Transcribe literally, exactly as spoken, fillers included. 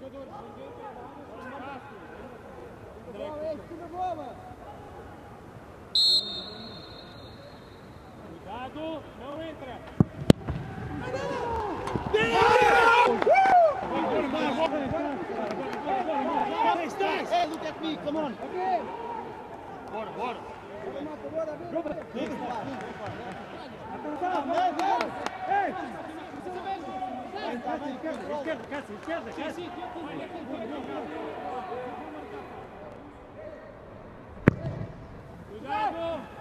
Cuidado, não entra. Hey, look at me, come on. Bora, bora. Esquerda, Cássio, esquerda, Cássio. Cuidado!